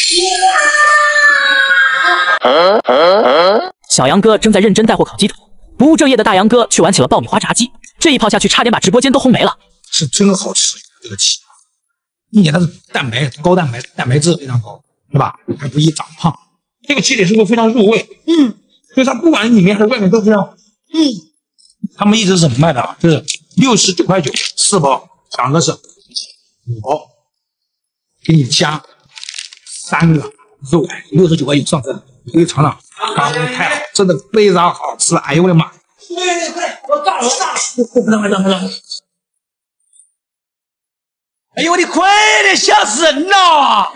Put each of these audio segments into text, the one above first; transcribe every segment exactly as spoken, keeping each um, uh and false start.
小杨哥正在认真带货烤鸡腿，不务正业的大杨哥却玩起了爆米花炸鸡，这一炮下去，差点把直播间都轰没了。 是真好吃，这个鸡，并且它是蛋白高蛋白，蛋白质非常高，对吧？还不易长胖。这个鸡腿是不是非常入味？嗯，所以它不管里面还是外面都非常，嗯。他们一直是怎么卖的啊？就是六十九块九四包，两个是五包，给你加三个肉，六十九块九上阵，可以尝尝。刚太好，真的非常好吃！哎呦我的妈！快快，我炸了，我炸了！快让快让快让！哎呦我的快点，吓死人了！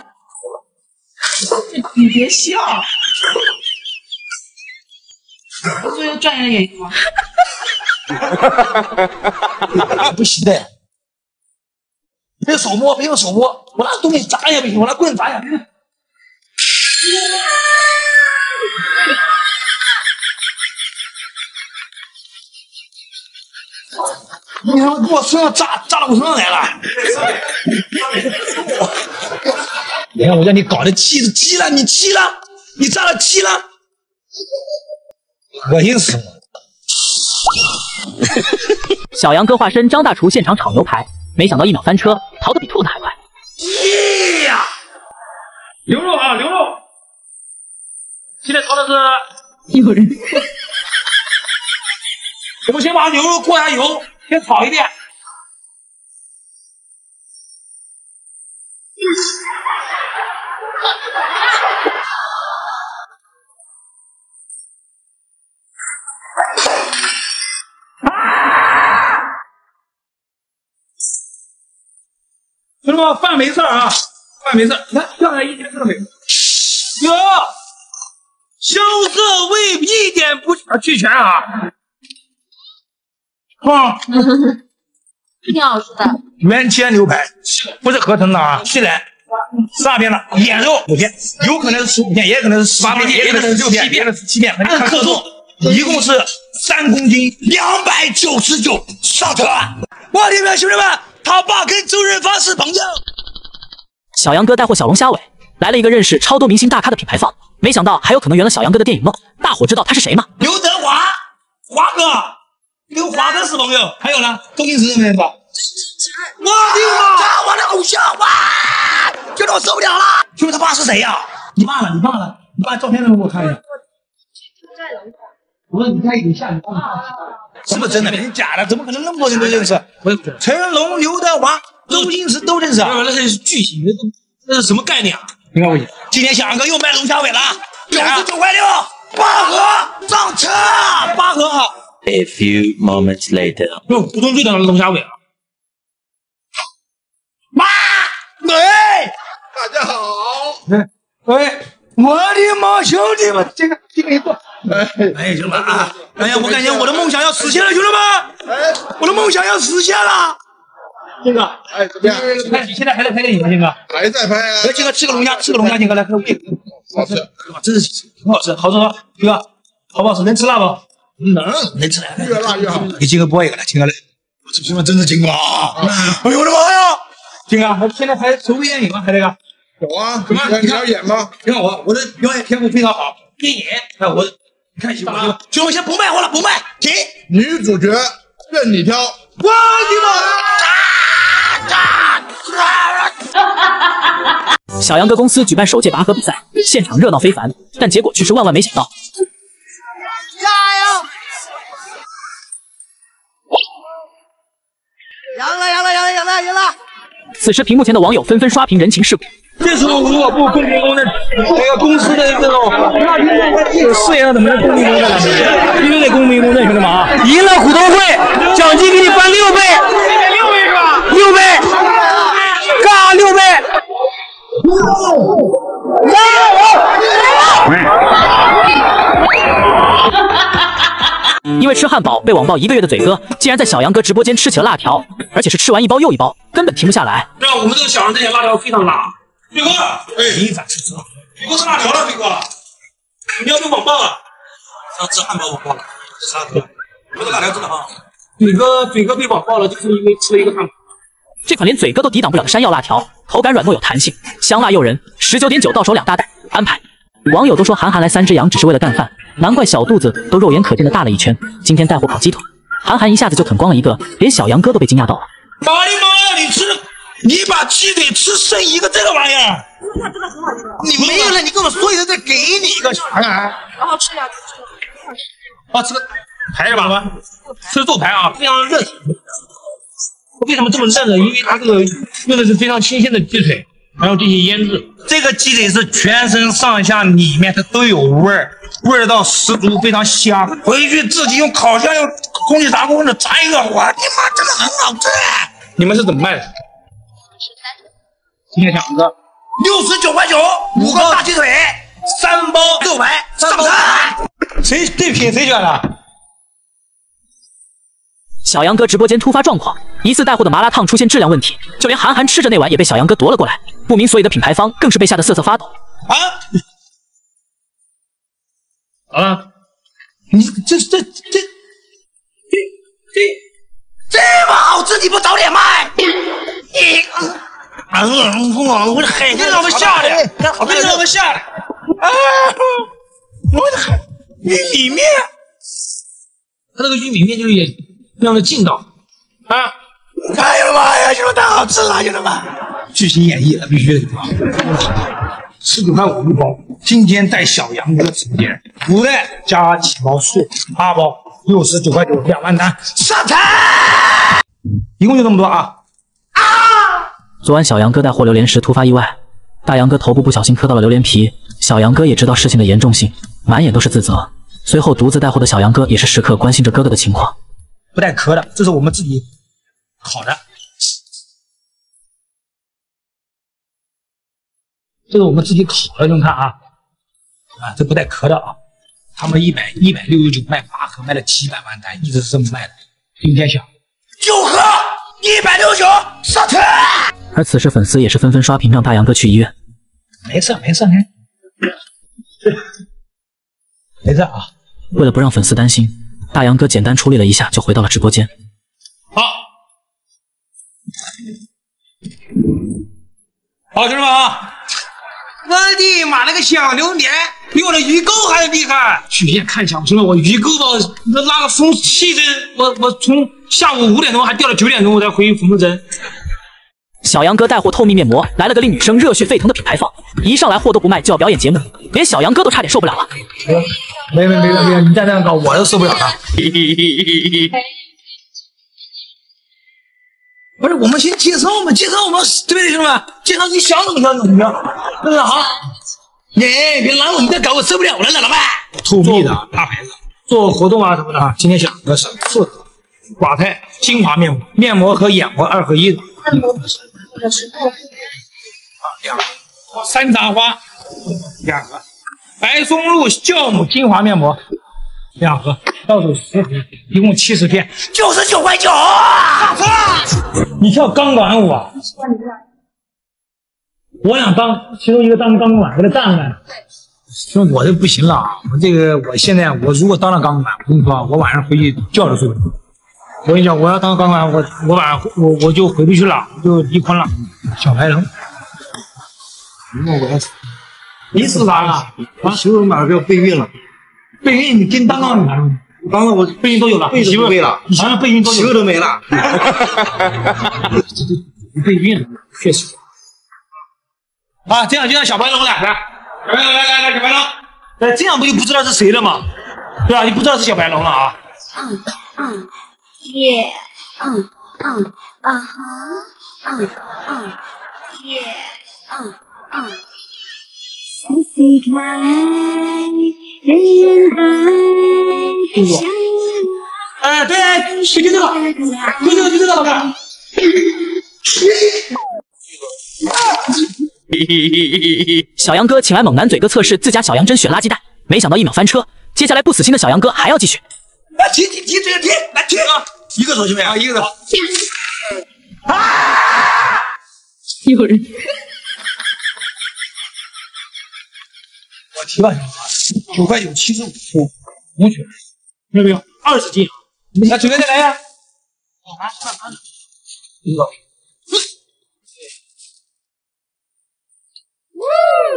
你别笑，不是有专业原因吗？ 不行的，别手摸，别用手摸，我拿东西砸也不行，我拿棍子砸也不行。你他妈给我身上炸炸到我身上来了！你看我让你搞的鸡鸡了，你鸡了，你炸了鸡了，恶心死我！ 小杨哥化身张大厨，现场炒牛排，没想到一秒翻车，逃得比兔子还快。 耶呀！牛肉啊，牛肉！现在炒的是有人。 我们先把牛肉过下油，先炒一遍。兄弟们，饭没事啊，饭没事。你看，下来一点事都没有。哟，香色味一点不俱全啊。啊， 挺好吃的。 原切牛排，不是合成的啊，虽然十二片了，眼肉五片，有可能是十五片，也可能是十八片，也可能是六片，也可能是七片，按克重，一共是三公斤，两百九十九，上车！我的妈，兄弟们，他爸跟周润发是朋友。 小杨哥带货小龙虾尾，来了一个认识超多明星大咖的品牌方，没想到还有可能圆了小杨哥的电影梦。大伙知道他是谁吗？ 刘德华，华哥。跟华哥是朋友，还有呢，周星驰认不认识？我的妈！我的偶像哇！觉得我受不了了。兄弟，他爸是谁呀？你爸了，你爸了，你爸照片能给我看一下？我说你看影像，你爸是不是真的？是假的？怎么可能那么多人都认识？成龙、刘德华、周星驰都认识啊？那是巨星，那是什么概念啊？你看我今天小杨哥又卖龙虾尾了，九十九块六，八盒上车，八盒啊！ A few moments later， 哟，普通最短的龙虾尾啊！妈，喂， 大家好， 喂，我的妈，兄弟们，这个这个一个，哎，哎，兄弟们啊，哎呀，我感觉我的梦想要实现了，兄弟们，哎，我的梦想要实现了。金哥，哎，怎么样？看你现在还在拍电影吗？金哥还在拍啊！ 来，金哥吃个龙虾，吃个龙虾，金哥来，快喂， 好吃， 真是挺好吃，好吃吗？金哥，好不好吃？能吃辣不？ 能能吃， 越辣越好。 给金哥播一个来，金哥来，我这兄弟真是金哥啊！哎呦我的妈呀！金哥，现在还筹备电影吗？还那个？ 有啊，怎么你要演吗？ 你看我，我的表演天赋非常好。电影，看我，你看行不行？兄弟们，先不卖货了，不卖，停。 女主角任你挑。 我的妈！ 小杨哥公司举办首届拔河比赛，现场热闹非凡，但结果却是万万没想到。 加油！赢了，赢了，赢了，赢了，赢了！ 此时，屏幕前的网友纷纷刷屏人情世故。 这是我我部公平公正这个公司的这种那这个事业上怎么能公平公正呢？必须得公平公正，兄弟们啊！赢了股东会，奖金给你翻六倍，六倍是吧？六倍，嘎六倍！ 因为吃汉堡被网暴一个月的嘴哥，竟然在小杨哥直播间吃起了辣条，而且是吃完一包又一包，根本停不下来。 让我们这个小杨这些辣条非常辣。飞哥，哎，你咋吃吃？飞哥吃辣条了，飞哥，你要被网暴了。上次汉堡网暴了，吃辣条，我的辣条真的很好。嘴哥，嘴哥被网暴了，就是因为吃了一个汉堡。 这款连嘴哥都抵挡不了的山药辣条，口感软糯有弹性，香辣诱人，实十九点九到手两大袋，安排。网友都说韩寒来三只羊只是为了干饭，难怪小肚子都肉眼可见的大了一圈。今天带货烤鸡腿，韩寒一下子就啃光了一个，连小杨哥都被惊讶到了。 妈的妈呀！你吃，你把鸡腿吃剩一个这个玩意儿， 你没有了，你跟我说一个，再给你一个啥呀？ 然后吃两个。 啊，吃个排是吧？吃肉排啊，非常韧。为什么这么韧呢？因为它这个用的是非常新鲜的鸡腿，然后进行腌制。这个鸡腿是全身上下里面它都有味儿，味道十足，非常香。回去自己用烤箱、用空气炸锅或者炸一个，我的妈，真的很好吃。你们是怎么卖的？今天想一个六十九块九，五个大鸡腿，三包肉排，上菜。谁这品谁选的？ 小杨哥直播间突发状况，疑似带货的麻辣烫出现质量问题，就连韩寒吃着那碗也被小杨哥夺了过来，不明所以的品牌方更是被吓得瑟瑟发抖。 啊！啊！你这这这这这这么好吃，你不早点卖？你嗯，我的海鲜让我下来，好让我下来。啊！我的海玉米面，它这个玉米面就是也非常的劲道啊！哎呀妈呀，兄弟太好吃了，兄弟们！巨星演绎了，必须的，十九块五一包。今天带小杨哥直播间，五袋加几包碎，八包六十九块九，两万单上菜，一共就这么多啊！啊！ 昨晚小杨哥带货榴莲时突发意外，大杨哥头部不小心磕到了榴莲皮，小杨哥也知道事情的严重性，满眼都是自责。随后独自带货的小杨哥也是时刻关心着哥哥的情况。 不带壳的，这是我们自己烤的，这是我们自己烤的，兄弟看啊，啊，这不带壳的啊，他们一百一百六十九卖八盒，卖了几百万单，一直是这么卖的。今天想九盒一百六十九上车。 而此时粉丝也是纷纷刷屏，让大杨哥去医院。 没事没事，没没事啊。 为了不让粉丝担心，大杨哥简单处理了一下就回到了直播间。 好，好，兄弟们啊！我的妈，那个小榴莲比我的鱼钩还厉害！曲线看小吃了，我鱼钩吧，那拉个风气针，我我从下午五点钟还掉到九点钟，我才回缝的针。 小杨哥带货透明面膜，来了个令女生热血沸腾的品牌方，一上来货都不卖就要表演节目，连小杨哥都差点受不了了。 没没没没没，你再这样搞，我都受不了了。不是，我们先介绍嘛，介绍我们对不对，兄弟们？介绍你想怎么想怎么样，是不是好？耶，别拦我，你再搞我受不了了，老板。透明的大牌子，做活动啊什么的啊。今天想个什么？四盒寡肽精华面膜，面膜和眼膜二合一的。 面膜或者是厚敷。 啊，两个。山茶花两盒，白松露酵母精华面膜两盒，到手十盒，一共七十片，九十九块九。你跳钢管舞啊？我想当其中一个当钢管，给他站来。说我这不行了，我这个我现在我如果当了钢管，我跟你说，我晚上回去觉都睡不着。我跟你讲，我要当钢管，我我晚上我我就回不去了，就离婚了。小白人，那我要死。你死啥了？啊，媳妇马上就要备孕了。备孕你跟当钢女吗？当了我备孕都有了，媳妇备了，你想想备孕都有，媳妇都没了。不备孕了，确实。啊，这样就让小白龙来，来，小白龙来来来，小白龙，哎，这样不就不知道是谁了吗？对吧？你不知道是小白龙了啊。 嗯嗯，耶，嗯嗯啊哈，嗯嗯耶，嗯嗯。细细看，人人爱。 哎，对，就这个，就这个，就这个，老板。 小杨哥请来猛男嘴哥测试自家小杨真选垃圾袋，没想到一秒翻车。接下来不死心的小杨哥还要继续。 来，提提提，这个提，来提啊！一个手行不行啊？一个手。啊！ 有人。 我提吧，九块九，七十五斤，五卷，听到没有？二十斤。来，准备再来呀！拿拿拿，一个。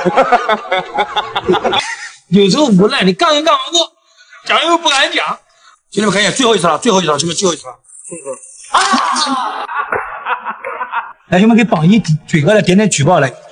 有时候无奈，你杠一杠不过，讲又不敢讲。兄弟们看一下，最后一次了，最后一次了，兄弟们最后一次了，最后一次了。啊！来，兄弟们给榜一嘴哥来点点举报来，